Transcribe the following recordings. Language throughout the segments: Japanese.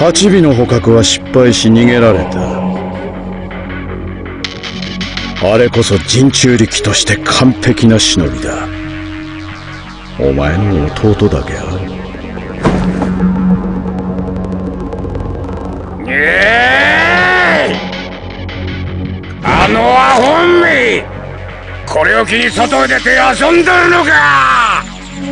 8尾の捕獲は失敗し逃げられた。あれこそ人中力として完璧な忍びだ。お前の弟だけは。 あのアホンめ、これを機に外へ出て遊んでるのか。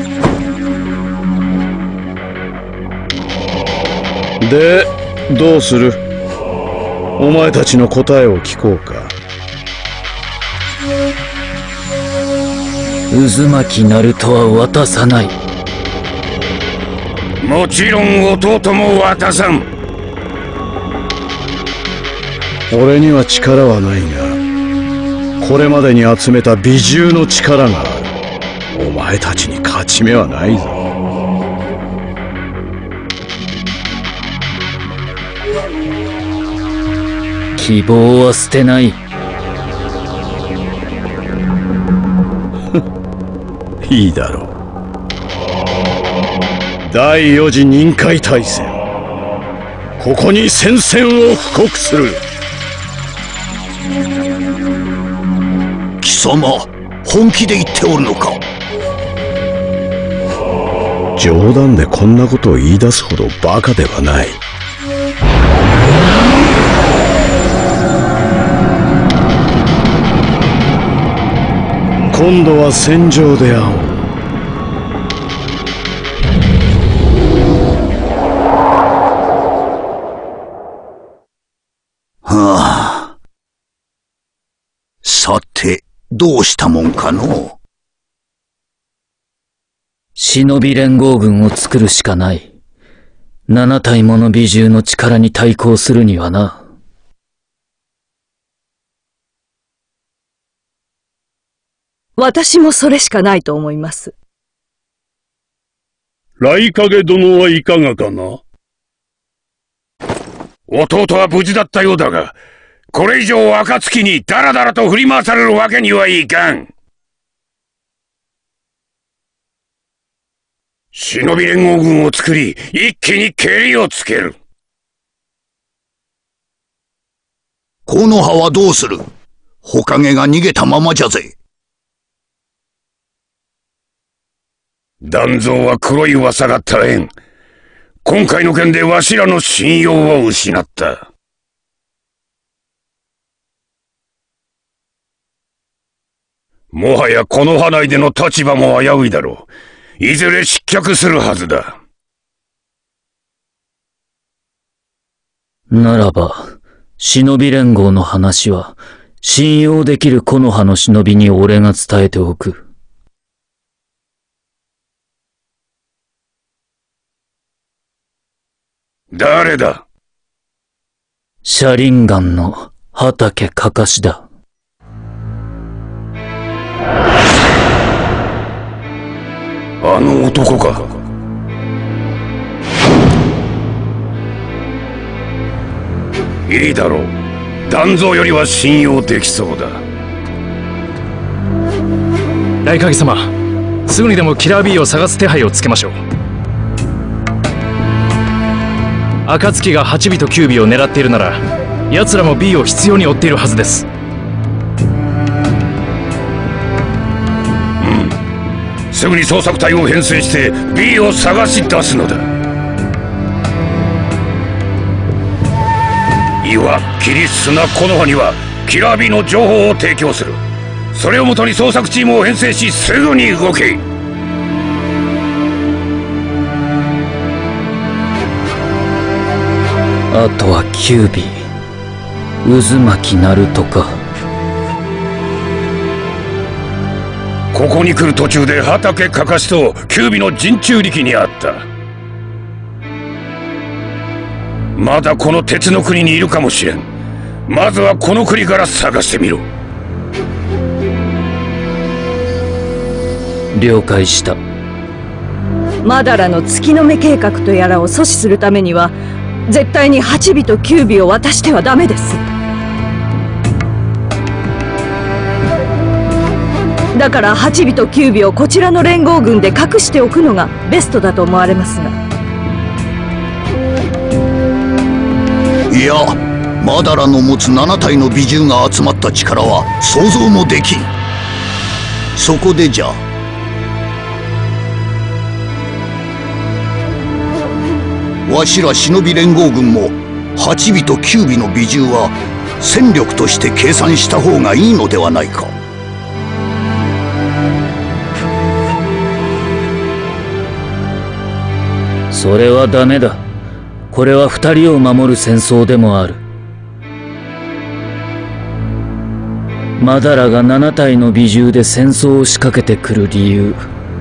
で、どうする？お前たちの答えを聞こうか。 渦巻鳴門は渡さない。 もちろん弟も渡さん。 俺には力はないが、これまでに集めた美獣の力がある。お前たちに勝ち目はないぞ。 希望は捨てない。 いいだろう。第4次任海大戦、ここに宣戦を布告する。 貴様、本気で言っておるのか？ 冗談でこんなことを言い出すほどバカではない。今度は戦場で会おう。 はあ。さて、どうしたもんかの？ 忍び連合軍を作るしかない。7体もの美獣の力に対抗するにはな。 私もそれしかないと思います。 来影殿はいかがかな？ 弟は無事だったようだが、これ以上暁にダラダラと振り回されるわけにはいかん。忍び連合軍を作り、一気に蹴りをつける。 木の葉はどうする？火影が逃げたままじゃぜ。 団蔵は黒い噂が絶えん。今回の件でわしらの信用を失った。もはやこの派内での立場も危ういだろう。いずれ失脚するはずだ。 ならば、忍び連合の話は、信用できる木の葉の忍びに俺が伝えておく。 誰だ？ 車輪岩の畑かかしだ。 あの男か。いいだろう。団蔵よりは信用できそうだ。 来影様、すぐにでもキラー B を探す手配をつけましょう。暁が8尾と9尾を狙っているなら、奴らも B を必要に追っているはずです。 すぐに捜索隊を編成して B を探し出すのだ。岩、霧、砂、木の葉にはキラー B の情報を提供する。それをもとに捜索チームを編成し、すぐに動け。 あとは9尾、渦巻鳴門か。 ここに来る途中で畑かかしと9尾の陣中力にあった。まだこの鉄の国にいるかもしれん。まずはこの国から探してみろ。 了解した。 マダラの月の目計画とやらを阻止するためには、絶対に8尾と9尾を渡してはダメです。だから8尾と9尾をこちらの連合軍で隠しておくのがベストだと思われますが。 いや、マダラの持つ7体の美獣が集まった力は想像もできん。そこでじゃ、わしら忍び連合軍も8尾と9尾の美獣は戦力として計算した方がいいのではないか。 それはダメだ。これは2人を守る戦争でもある。マダラが7体の美獣で戦争を仕掛けてくる理由、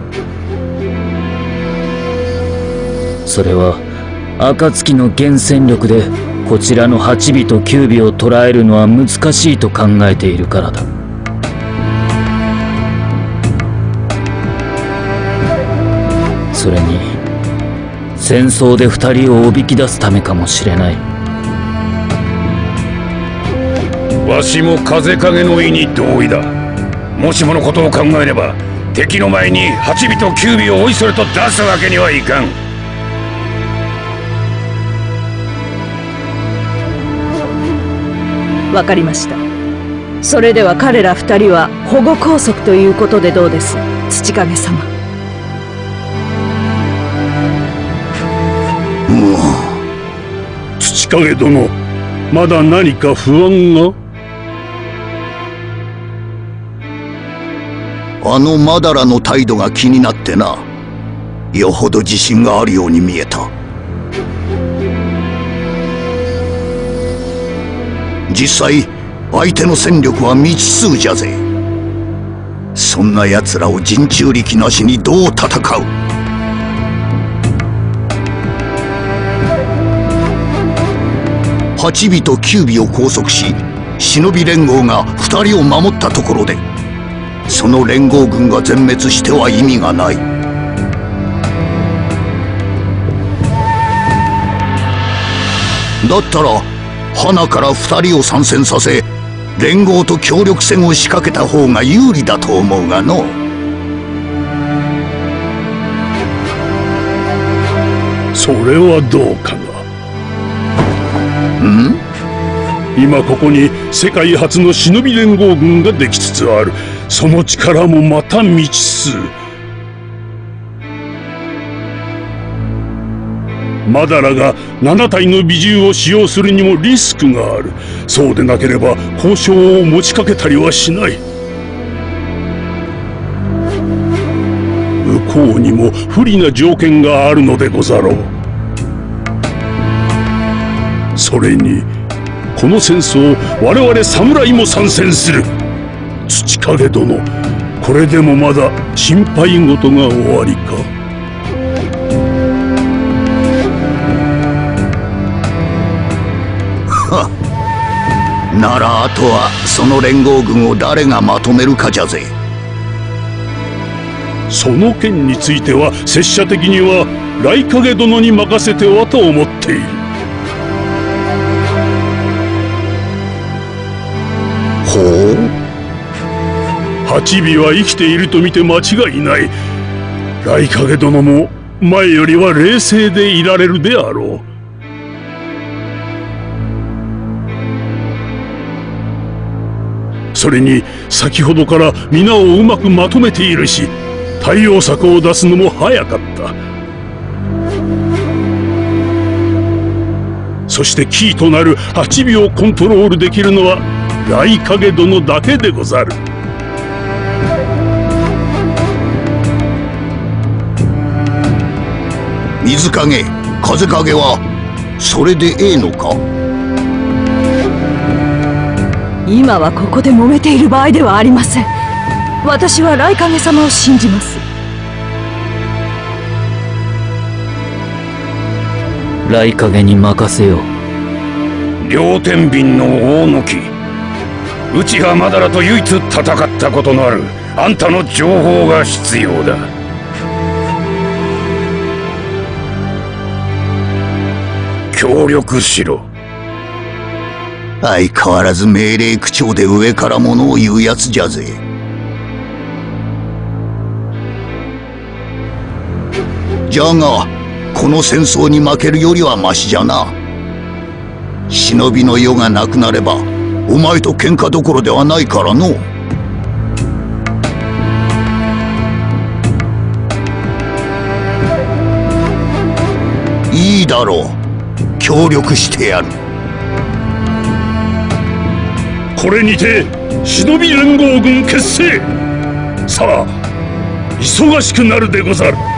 それは暁の原戦力でこちらの8尾と9尾を捕らえるのは難しいと考えているからだ。それに戦争で2人をおびき出すためかもしれない。 わしも風影の意に同意だ。もしものことを考えれば敵の前に8尾と9尾をおいそれと出すわけにはいかん。 わかりました。それでは彼ら2人は保護拘束ということでどうです、土影様。 土影殿、まだ何か不安が？ あのマダラの態度が気になってな。よほど自信があるように見えた。実際相手の戦力は未知数じゃぜ。そんな奴らを陣中力なしにどう戦う。8尾と9尾を拘束し、忍び連合が2人を守ったところで、その連合軍が全滅しては意味がない。だったら花から2人を参戦させ、連合と協力戦を仕掛けた方が有利だと思うがの。 それはどうかな。今ここに世界初の忍び連合軍ができつつある。その力もまた未知数。マダラが7体の美獣を使用するにもリスクがある。そうでなければ交渉を持ちかけたりはしない。向こうにも不利な条件があるのでござろう。それにこの戦争、我々侍も参戦する。土影殿、これでもまだ心配事がおありか？ ならあとはその連合軍を誰がまとめるかじゃぜ。 その件については拙者的には来影殿に任せてはと思っている。 ほう。 8尾は生きていると見て間違いない。来影殿も前よりは冷静でいられるであろう。それに先ほどから皆をうまくまとめているし、対応策を出すのも早かった。そしてキーとなる8尾をコントロールできるのは来影殿だけでござる。 水影、風影はそれでええのか？ 今はここで揉めている場合ではありません。私は来影様を信じます。 来影に任せよう。 両天秤の大野木、内葉マダラと唯一戦ったことのあるあんたの情報が必要だ。協力しろ。 相変わらず命令口調で上からものを言うやつじゃぜ。じゃがこの戦争に負けるよりはマシじゃな。 忍びの世がなくなればお前と喧嘩どころではないからの。いいだろう、協力してやる。 これにて忍び連合軍結成。さあ忙しくなるでござる。